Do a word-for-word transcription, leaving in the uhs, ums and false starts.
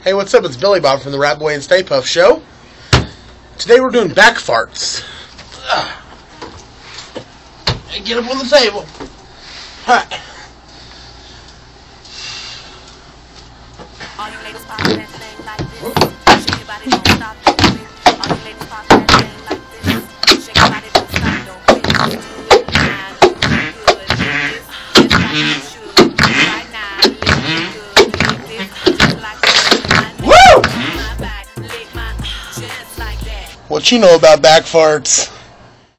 Hey, what's up? It's Billy Bob from the Rat Boy and Stay Puft Show. Today we're doing back farts. Ugh. Get up on the table. Alright. All you ladies pop that thing like this. Shake your body, don't stop, don't quit. All you ladies pop that thing like this. Shake your body, don't stop, don't quit. Do it now, do it good. Lick this, just like you should. Right now, lick it good. Lick this, just like you should. Woo! My back, lick my, just like that. What you know about back farts?